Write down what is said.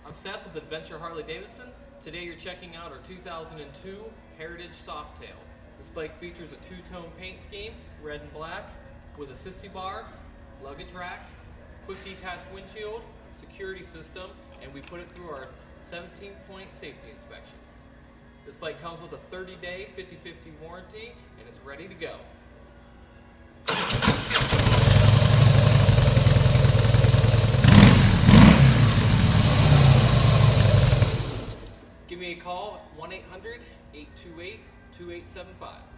I'm Seth with Adventure Harley Davidson. Today you're checking out our 2002 Heritage Softail. This bike features a two-tone paint scheme, red and black, with a sissy bar, luggage rack, quick detach windshield, security system, and we put it through our 17-point safety inspection. This bike comes with a 30-day 50/50 warranty and it's ready to go. Give me a call at 1-800-828-2875.